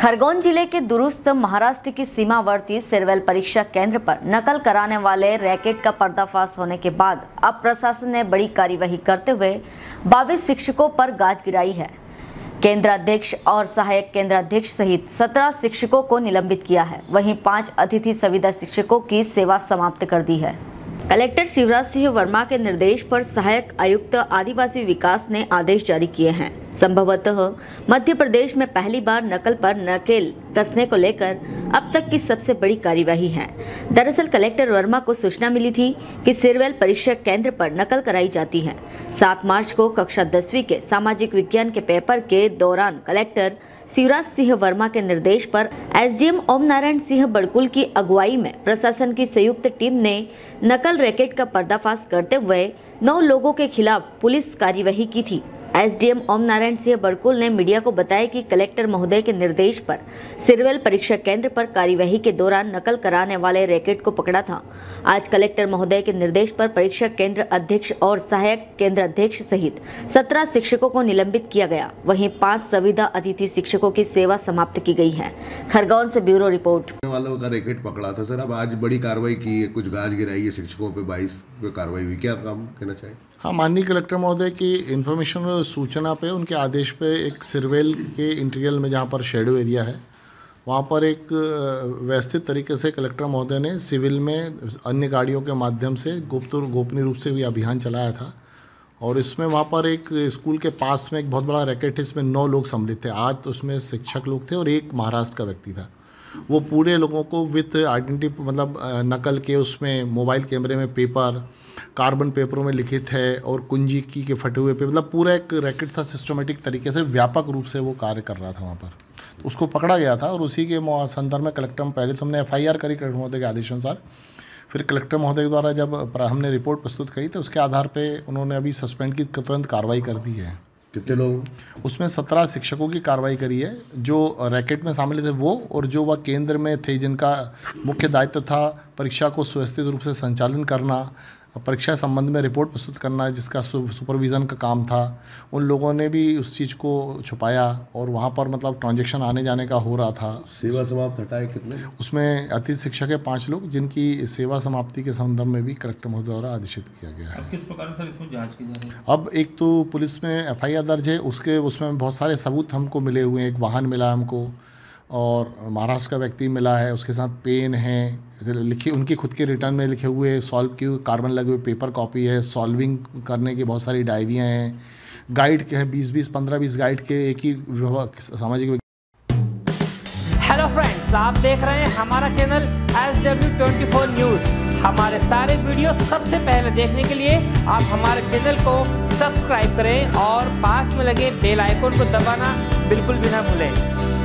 खरगोन जिले के दुरुस्त महाराष्ट्र की सीमावर्ती सिरवेल परीक्षा केंद्र पर नकल कराने वाले रैकेट का पर्दाफाश होने के बाद अब प्रशासन ने बड़ी कार्यवाही करते हुए 22 शिक्षकों पर गाज गिराई है। केंद्राध्यक्ष और सहायक केंद्राध्यक्ष सहित 17 शिक्षकों को निलंबित किया है। वहीं 5 अतिथि संविदा शिक्षकों की सेवा समाप्त कर दी है। कलेक्टर शिवराज सिंह वर्मा के निर्देश पर सहायक आयुक्त आदिवासी विकास ने आदेश जारी किए हैं। संभवतः मध्य प्रदेश में पहली बार नकल पर नकेल कसने को लेकर अब तक की सबसे बड़ी कार्यवाही है। दरअसल कलेक्टर वर्मा को सूचना मिली थी कि सिरवेल परीक्षा केंद्र पर नकल कराई जाती है। 7 मार्च को कक्षा 10वीं के सामाजिक विज्ञान के पेपर के दौरान कलेक्टर शिवराज सिंह वर्मा के निर्देश पर एसडीएम ओम नारायण सिंह बड़कुल की अगुवाई में प्रशासन की संयुक्त टीम ने नकल रैकेट का पर्दाफाश करते हुए 9 लोगों के खिलाफ पुलिस कार्यवाही की थी। एसडीएम ओम नारायण सिंह बड़कुल ने मीडिया को बताया कि कलेक्टर महोदय के निर्देश पर सिरवेल परीक्षा केंद्र पर कार्यवाही के दौरान नकल कराने वाले रैकेट को पकड़ा था। आज कलेक्टर महोदय के निर्देश पर परीक्षा केंद्र अध्यक्ष और सहायक केंद्राध्यक्ष सहित 17 शिक्षकों को निलंबित किया गया। वहीं 5 संविदा अतिथि शिक्षकों की सेवा समाप्त की गई है। खरगोन से ब्यूरो रिपोर्ट। वालों का रैकेट पकड़ा था सर, अब आज बड़ी कार्रवाई की है, कुछ गाज गिराई है शिक्षकों पे, 22 पे कार्रवाई हुई, क्या काम कहना चाहिए? हाँ, माननीय कलेक्टर महोदय की इन्फॉर्मेशन और सूचना पे, उनके आदेश पे एक सिरवेल के इंटीरियर में जहाँ पर शेडो एरिया है वहाँ पर एक व्यवस्थित तरीके से कलेक्टर महोदय ने सिविल में अन्य गाड़ियों के माध्यम से गुप्त और गोपनीय रूप से भी अभियान चलाया था। और इसमें वहाँ पर एक स्कूल के पास में एक बहुत बड़ा रैकेट है, इसमें 9 लोग सम्मिलित थे। 8 उसमें शिक्षक लोग थे और 1 महाराष्ट्र का व्यक्ति था। वो पूरे लोगों को विथ आइडेंटिटी मतलब नकल के उसमें मोबाइल कैमरे में पेपर, कार्बन पेपरों में लिखित है और कुंजी की के फटे हुए पे, मतलब पूरा एक रैकेट था। सिस्टमेटिक तरीके से व्यापक रूप से वो कार्य कर रहा था वहाँ पर, तो उसको पकड़ा गया था। और उसी के संदर्भ में कलेक्टर में पहले तो हमने FIR करी कलेक्टर महोदय के आदेशानुसार। फिर कलेक्टर महोदय द्वारा जब हमने रिपोर्ट प्रस्तुत करी तो उसके आधार पर उन्होंने अभी सस्पेंड की तुरंत कार्रवाई कर दी है। कितने लोग? उसमें 17 शिक्षकों की कार्रवाई करी है जो रैकेट में शामिल थे वो, और जो वह केंद्र में थे जिनका मुख्य दायित्व था परीक्षा को सुव्यवस्थित रूप से संचालन करना, परीक्षा संबंध में रिपोर्ट प्रस्तुत करना, जिसका सुपरविज़न का काम था। उन लोगों ने भी उस चीज़ को छुपाया और वहाँ पर मतलब ट्रांजैक्शन आने जाने का हो रहा था। सेवा समाप्त हटाए कितने? उसमें अतिथि शिक्षक है 5 लोग, जिनकी सेवा समाप्ति के संदर्भ में भी कलेक्टर महोदय द्वारा आदेशित किया गया है। किस प्रकार सर इसमें जांच की जा रही है? अब एक तो पुलिस में FIR दर्ज है, उसमें बहुत सारे सबूत हमको मिले हुए हैं। एक वाहन मिला हमको और महाराष्ट्र का व्यक्ति मिला है, उसके साथ पेन है लिखी, उनकी खुद के रिटर्न में लिखे हुए सॉल्व की कार्बन लगे हुए पेपर कॉपी है, सॉल्विंग करने की बहुत सारी डायरियाँ हैं, गाइड के हैं 20-20 15-20 गाइड के एक ही सामाजिक। हेलो फ्रेंड्स, आप देख रहे हैं हमारा चैनल SW24 न्यूज़। हमारे सारे वीडियो सबसे पहले देखने के लिए आप हमारे चैनल को सब्सक्राइब करें और पास में लगे बेल आइकन को दबाना बिल्कुल भी ना भूलें।